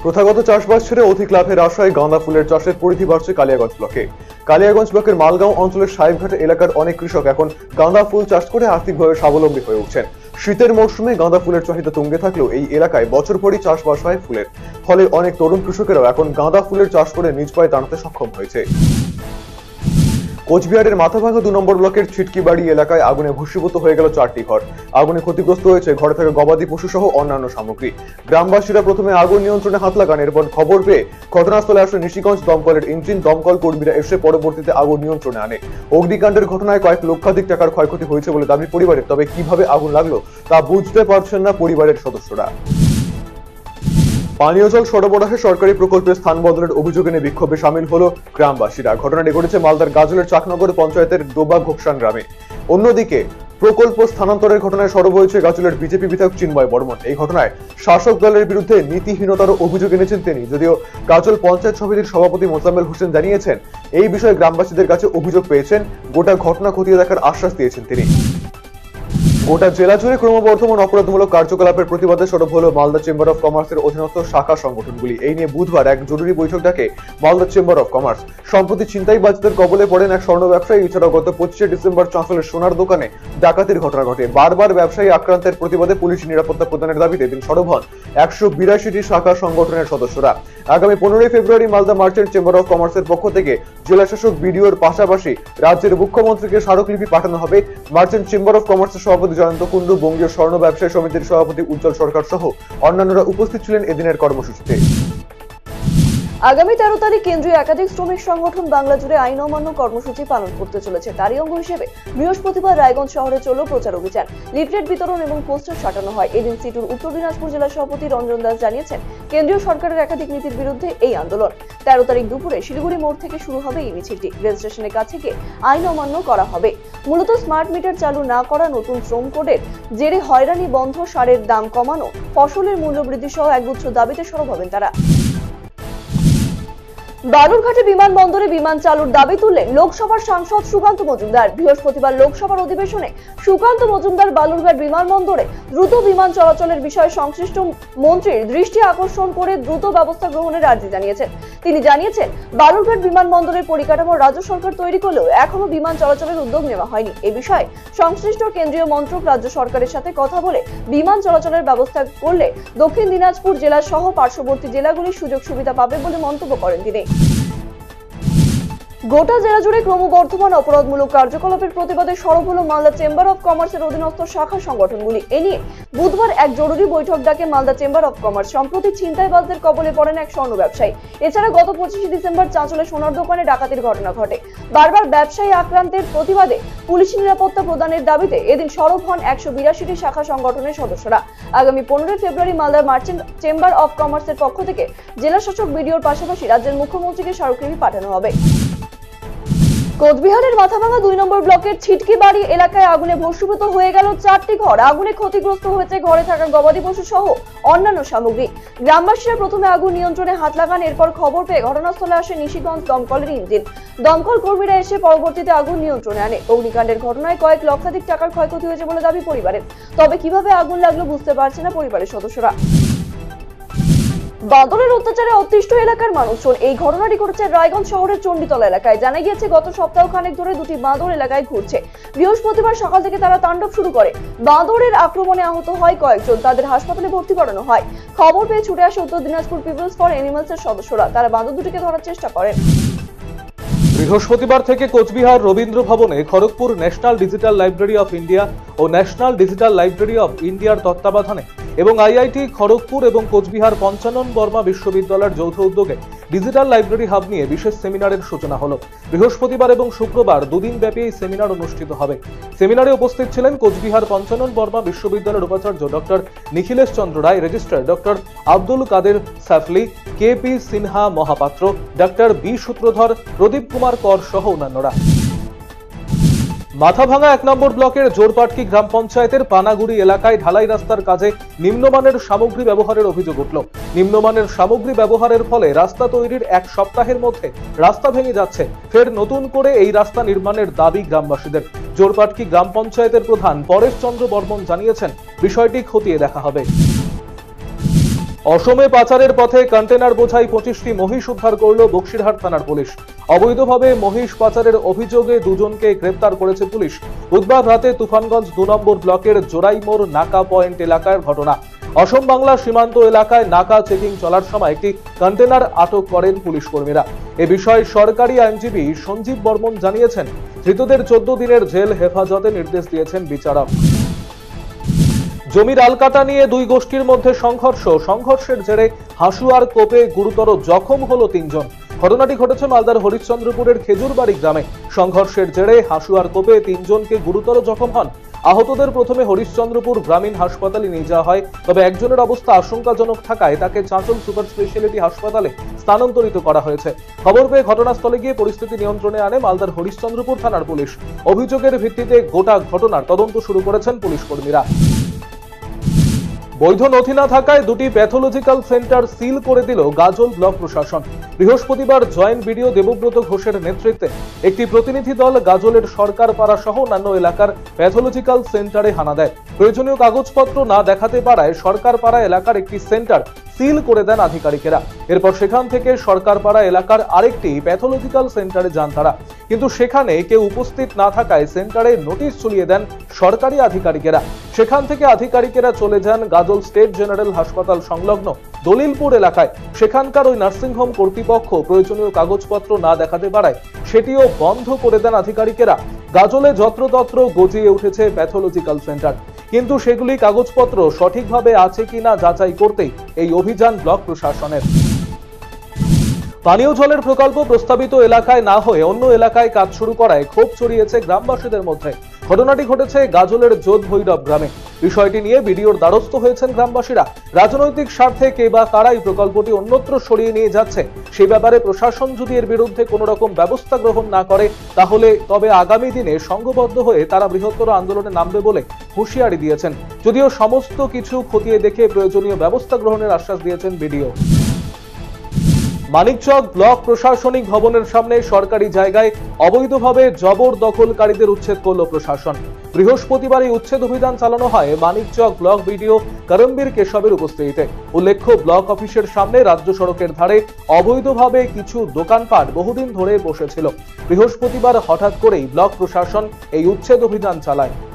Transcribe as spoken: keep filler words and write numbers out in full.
প্রথাগত চাষবাস ছেড়ে অধিক লাভের আশায় গাঁদা ফুলের চাষের পরিধি বাড়ছে কালিয়াগঞ্জ ব্লকে। কালিয়াগঞ্জ ব্লকের মালগাঁও অঞ্চলের সাহেবঘাট এলাকার অনেক কৃষক এখন গাঁদা ফুল চাষ করে আর্থিকভাবে স্বাবলম্বী হয়ে উঠছেন। শীতের মৌসুমে গাঁদা ফুলের চাহিদা তুঙ্গে থাকলেও এই এলাকায় বছর পরই চাষবাস হয় ফুলের, ফলে অনেক তরুণ কৃষকেরাও এখন গাঁদা ফুলের চাষ করে নিজ পায়ে দাঁড়াতে সক্ষম হয়েছে। কোচবিহারের মাথাভাঙা দু নম্বর ব্লকের ছিটকিবাড়ি এলাকায় আগুনে ভস্মীভূত হয়ে গেল চারটি ঘর। আগুনে ক্ষতিগ্রস্ত হয়েছে ঘরে থাকা গবাদি পশু সহ অন্যান্য সামগ্রী। গ্রামবাসীরা প্রথমে আগুন নিয়ন্ত্রণে হাত লাগান, এরপর খবর পেয়ে ঘটনাস্থলে আসে নিশিগঞ্জ দমকলের ইঞ্জিন। দমকল কর্মীরা এসে পরবর্তীতে আগুন নিয়ন্ত্রণে আনে। অগ্নিকাণ্ডের ঘটনায় কয়েক লক্ষাধিক টাকার ক্ষয়ক্ষতি হয়েছে বলে দাবি পরিবারের। তবে কিভাবে আগুন লাগলো তা বুঝতে পারছেন না পরিবারের সদস্যরা। পানীয় জল সরবরাহে সরকারি প্রকল্পের স্থান বদলের অভিযোগ এনে বিক্ষোভে সামিল হলো গ্রামবাসীরা। ঘটনাটি ঘটেছে মালদার গাজলের চাকনগর পঞ্চায়েতের ডোবা ঘোকসান গ্রামে। অন্যদিকে প্রকল্প স্থানান্তরের ঘটনায় সরব হয়েছে গাজলের বিজেপি বিধায়ক চিন্ময় বর্মন। এই ঘটনায় শাসক দলের বিরুদ্ধে নীতিহীনতার অভিযোগ এনেছেন তিনি। যদিও গাজল পঞ্চায়েত সমিতির সভাপতি মোজাম্মেল হোসেন জানিয়েছেন, এই বিষয়ে গ্রামবাসীদের কাছে অভিযোগ পেয়েছেন, গোটা ঘটনা খতিয়ে দেখার আশ্বাস দিয়েছেন তিনি। গোটা জেলা জুড়ে ক্রমবর্ধমান অপরাধমূলক কার্যকলাপের প্রতিবাদে সরব হলো মালদা চেম্বার অফ কমার্সের অধীনস্থ শাখা সংগঠনগুলি। এই নিয়ে বুধবার এক জরুরি বৈঠক ডাকে মালদা চেম্বার অফ কমার্স। সম্প্রতি ছিনতাইবাজদের কবলে পড়েন এক স্বর্ণ ব্যবসায়ী। এছাড়াও গত পঁচিশে ডিসেম্বর চাঁচলের সোনার দোকানে ডাকাতির ঘটনা ঘটে। বারবার ব্যবসায়ী আক্রান্তের প্রতিবাদে পুলিশ নিরাপত্তা প্রদানের দাবিতে দিন সরব হন একশো বিরাশিটি শাখা সংগঠনের সদস্যরা। আগামী পনেরোই ফেব্রুয়ারি মালদা মার্চেন্ট চেম্বার অফ কমার্সের পক্ষ থেকে জেলা শাসক বিডিওর পাশাপাশি রাজ্যের মুখ্যমন্ত্রীকে স্মারকলিপি পাঠানো হবে। মার্চেন্ট চেম্বার অফ কমার্সের সভাপতি জয়ন্ত কুন্ডু, বঙ্গীয় স্বর্ণ ব্যবসায়ী সমিতির সভাপতি উজ্জ্বল সরকার সহ অন্যান্যরা উপস্থিত ছিলেন এদিনের কর্মসূচিতে। আগামী তেরো তারিখ কেন্দ্রীয় একাধিক শ্রমিক সংগঠন বাংলা জুড়ে আইন অমান্য কর্মসূচি পালন করতে চলেছে। তারই অঙ্গ হিসেবে বৃহস্পতিবার রায়গঞ্জ শহরে চলল প্রচার অভিযান। লিফলেট বিতরণ এবং পোস্টার সাটানো হয়। এদিন সিটুর উত্তর দিনাজপুর জেলা সভাপতি রঞ্জন দাস জানিয়েছেন, কেন্দ্রীয় সরকারের একাধিক নীতির বিরুদ্ধে এই আন্দোলন। তেরো তারিখ দুপুরে শিলিগুড়ি মোড় থেকে শুরু হবে এই মিছিলটি। রেল স্টেশনের কাছে গিয়ে আইন অমান্য করা হবে। মূলত স্মার্ট মিটার চালু না করা, নতুন শ্রম কোডের জেরে হয়রানি বন্ধ, সারের দাম কমানো, ফসলের মূল্য বৃদ্ধি সহ একগুচ্ছ দাবিতে সরব হবেন তারা। বালুরঘাটে বিমানবন্দরে বিমান চালুর দাবি তুললেন লোকসভার সাংসদ সুকান্ত মজুমদার। বৃহস্পতিবার লোকসভার অধিবেশনে সুকান্ত মজুমদার বালুরঘাট বিমানবন্দরে দ্রুত বিমান চলাচলের বিষয়ে সংশ্লিষ্ট মন্ত্রীর দৃষ্টি আকর্ষণ করে দ্রুত ব্যবস্থা গ্রহণের আর্জি জানিয়েছেন। তিনি জানিয়েছেন, বালুরঘাট বিমানবন্দরের পরিকাঠামো রাজ্য সরকার তৈরি করলেও এখনো বিমান চলাচলের উদ্যোগ নেওয়া হয়নি। এ বিষয়ে সংশ্লিষ্ট কেন্দ্রীয় মন্ত্রক রাজ্য সরকারের সাথে কথা বলে বিমান চলাচলের ব্যবস্থা করলে দক্ষিণ দিনাজপুর জেলা সহ পার্শ্ববর্তী জেলাগুলি সুযোগ সুবিধা পাবে বলে মন্তব্য করেন তিনি। গোটা জেলা জুড়ে ক্রমবর্ধমান অপরাধমূলক কার্যকলাপের প্রতিবাদে সরব হলো মালদা চেম্বার অফ কমার্সের অধীনস্থ শাখা সংগঠনগুলি। এ নিয়ে বুধবার এক জরুরি বৈঠক ডাকে মালদা চেম্বার অফ কমার্স। সম্প্রতি ছিনতাইবাজদের কবলে পড়েন এক স্বর্ণ ব্যবসায়ী। এছাড়া গত পঁচিশে ডিসেম্বর চাঁচলে সোনার দোকানে ডাকাতির ঘটনা ঘটে। বারবার ব্যবসায়ী আক্রান্তের প্রতিবাদে পুলিশ নিরাপত্তা প্রদানের দাবিতে এদিন সরব হন একশো বিরাশিটি শাখা সংগঠনের সদস্যরা। আগামী পনেরোই ফেব্রুয়ারি মালদার মার্চেন্ট চেম্বার অফ কমার্সের পক্ষ থেকে জেলা শাসক বিডিওর পাশাপাশি রাজ্যের মুখ্যমন্ত্রীকে স্মারকলিপি পাঠানো হবে। কোচবিহারের মাথাভাঙা দুই নম্বর ব্লকের ছিটকিবাড়ি এলাকায় আগুনে ভস্মীভূত হয়ে গেল চারটি ঘর। আগুনে ক্ষতিগ্রস্ত হয়েছে ঘরে থাকা গবাদি পশু সহ অন্যান্য সামগ্রী। গ্রামবাসীরা প্রথমে আগুন নিয়ন্ত্রণে হাত লাগান, এরপর খবর পেয়ে ঘটনাস্থলে আসে নিশিগঞ্জ দমকলের ইঞ্জিন। দমকল কর্মীরা এসে পরবর্তীতে আগুন নিয়ন্ত্রণে আনে। অগ্নিকাণ্ডের ঘটনায় কয়েক লক্ষাধিক টাকার ক্ষয়ক্ষতি হয়েছে বলে দাবি পরিবারের। তবে কিভাবে আগুন লাগলো বুঝতে পারছে না পরিবারের সদস্যরা। বাঁদরের অত্যাচারে অতিষ্ঠ এলাকার মানুষজন। এই ঘটনাটি ঘটেছে রায়গঞ্জ শহরের চণ্ডীতলা এলাকায়। জানা গিয়েছে, গত সপ্তাহ খানেক ধরে দুটি বাঁদর এলাকায় ঘুরছে। বৃহস্পতিবার সকাল থেকে তারা তাণ্ডব শুরু করে। বাঁদরের আক্রমণে আহত হয় কয়েকজন, তাদের হাসপাতালে ভর্তি করানো হয়। খবর পেয়ে ছুটে আসে উত্তর দিনাজপুর পিপলস ফর অ্যানিমালস এর সদস্যরা। তারা বাঁদর দুটিকে ধরার চেষ্টা করেন। বৃহস্পতিবার থেকে কোচবিহার রবীন্দ্র ভবনে Kharagpur national digital library of India ও ন্যাশনাল ডিজিটাল লাইব্রেরি অফ ইন্ডিয়ার তত্ত্বাবধানে এবং আইআইটি খড়গপুর এবং কোচবিহার পঞ্চানন বর্মা বিশ্ববিদ্যালয়ের যৌথ উদ্যোগে ডিজিটাল লাইব্রেরি হাব নিয়ে বিশেষ সেমিনারের সূচনা হলো। বৃহস্পতিবার এবং শুক্রবার দুদিন ব্যাপী এই সেমিনার অনুষ্ঠিত হবে। সেমিনারে উপস্থিত ছিলেন কোচবিহার পঞ্চানন বর্মা বিশ্ববিদ্যালয়ের উপাচার্য doctor Nikhilesh Chandra Roy, registrar doctor Abdul Kader Safli, K P Sinha Mahapatra, doctor B Sutradhar, Pradip Kumar Kar সহ অন্যান্যরা। মাথাভাঙা এক নম্বর ব্লকের জোরপাটকি গ্রাম পঞ্চায়েতের পানাগুড়ি এলাকায় ঢালাই রাস্তার কাজে নিম্নমানের সামগ্রী ব্যবহারের অভিযোগ উঠল। নিম্নমানের সামগ্রী ব্যবহারের ফলে রাস্তা তৈরির এক সপ্তাহের মধ্যে রাস্তা ভেঙে যাচ্ছে। ফের নতুন করে এই রাস্তা নির্মাণের দাবি গ্রামবাসীদের। জোরপাটকি গ্রাম পঞ্চায়েতের প্রধান পরেশ চন্দ্র বর্মন জানিয়েছেন, বিষয়টি খতিয়ে দেখা হবে। অসমে পাচারের পথে কন্টেনার বোঝাই পঁচিশটি মহিষ উদ্ধার করল বক্সিরহাট থানার পুলিশ। অবৈধভাবে মহিষ পাচারের অভিযোগে দুজনকে গ্রেপ্তার করেছে পুলিশ। বুধবার রাতে তুফানগঞ্জ দু নম্বর ব্লকের জোড়াইমোড় নাকা পয়েন্ট এলাকার ঘটনা। অসম বাংলা সীমান্ত এলাকায় নাকা চেকিং চলার সময় একটি কন্টেনার আটক করেন পুলিশ কর্মীরা। এ বিষয়ে সরকারি আইনজীবী সঞ্জীব বর্মন জানিয়েছেন, ধৃতদের চোদ্দ দিনের জেল হেফাজতে নির্দেশ দিয়েছেন বিচারক। জমির আলকাটা নিয়ে দুই গোষ্ঠীর মধ্যে সংঘর্ষ সংঘর্ষের জেরে হাসুয়ার কোপে গুরুতর জখম হলো তিনজন। ঘটনাটি ঘটেছে মালদার হরিশ্চন্দ্রপুরের খেজুরবাড়ি গ্রামে। সংঘর্ষের জেরে হাসুয়ার কোপে তিনজনকে গুরুতর জখম হন। আহতদের প্রথমে হরিশ্চন্দ্রপুর গ্রামীণ হাসপাতালে নিয়ে যাওয়া হয়, তবে একজনের অবস্থা আশঙ্কাজনক থাকায় তাকে চাঁচল সুপার স্পেশালিটি হাসপাতালে স্থানান্তরিত করা হয়েছে। খবর পেয়ে ঘটনাস্থলে গিয়ে পরিস্থিতি নিয়ন্ত্রণে আনে মালদার হরিশ্চন্দ্রপুর থানার পুলিশ। অভিযোগের ভিত্তিতে গোটা ঘটনার তদন্ত শুরু করেছেন পুলিশ কর্মীরা। বৈধ নথি না থাকায় দুটি প্যাথোলজিক্যাল সেন্টার সিল করে দিল গাজল ব্লক প্রশাসন। বৃহস্পতিবার জয়েন্ট বিডিও দেবব্রত ঘোষের নেতৃত্বে একটি প্রতিনিধি দল গাজলের সরকার পাড়া সহ অন্যান্য এলাকার প্যাথোলজিক্যাল সেন্টারে হানা দেয়। প্রয়োজনীয় কাগজপত্র না দেখাতে পারায় সরকার পাড়া এলাকার একটি সেন্টার সিল করে দেন আধিকারিকেরা। এরপর সেখান থেকে সরকারপাড়া এলাকার আরেকটি প্যাথোলজিক্যাল সেন্টারে যান তারা, কিন্তু সেখানে কেউ উপস্থিত না থাকায় সেন্টারে নোটিশ ঝুলিয়ে দেন সরকারি আধিকারিকেরা। সেখান থেকে আধিকারিকেরা চলে যান গাজল স্টেট জেনারেল হাসপাতাল সংলগ্ন দলিলপুর এলাকায়। সেখানকার ওই নার্সিংহোম কর্তৃপক্ষ প্রয়োজনীয় কাগজপত্র না দেখাতে পারায় সেটিও বন্ধ করে দেন আধিকারিকেরা। গাজলে যত্রতত্র গজিয়ে উঠেছে প্যাথোলজিক্যাল সেন্টার, কিন্তু সেগুলি কাগজপত্র সঠিকভাবে আছে কিনা যাচাই করতেই এই অভিযান ব্লক প্রশাসনের। পানীয় জলের প্রকল্প প্রস্তাবিত এলাকায় না হয়ে অন্য এলাকায় কাজ শুরু করায় ক্ষোভ ছড়িয়েছে গ্রামবাসীদের মধ্যে। ঘটনাটি ঘটেছে গাজলের যোধ ভৈরব গ্রামে। বিষয়টি নিয়ে বিডিওর দ্বারস্থ হয়েছেন গ্রামবাসীরা। রাজনৈতিক স্বার্থে কে বা কারা এই প্রকল্পটি অন্যত্র সরিয়ে নিয়ে যাচ্ছে সেই ব্যাপারে প্রশাসন যদি এর বিরুদ্ধে কোনো রকম ব্যবস্থা গ্রহণ না করে তাহলে তবে আগামী দিনে সংঘবদ্ধ হয়ে তারা বৃহত্তর আন্দোলনে নামবে বলে হুঁশিয়ারি দিয়েছেন। যদিও সমস্ত কিছু খতিয়ে দেখে প্রয়োজনীয় ব্যবস্থা গ্রহণের আশ্বাস দিয়েছেন বিডিও। মানিকচক ব্লক প্রশাসনিক ভবনের সামনে সরকারি জায়গায় অবৈধভাবে জবরদখলকারীদের উচ্ছেদ করল প্রশাসন। বৃহস্পতিবার এই উচ্ছেদ অভিযান চালানো হয় মানিকচক ব্লক বিডিও করমবীর কেশবের উপস্থিতিতে। উল্লেখ্য, ব্লক অফিসের সামনে রাজ্য সড়কের ধারে অবৈধভাবে কিছু দোকানপাট বহুদিন ধরে বসেছিল। বৃহস্পতিবার হঠাৎ করেই ব্লক প্রশাসন এই উচ্ছেদ অভিযান চালায়।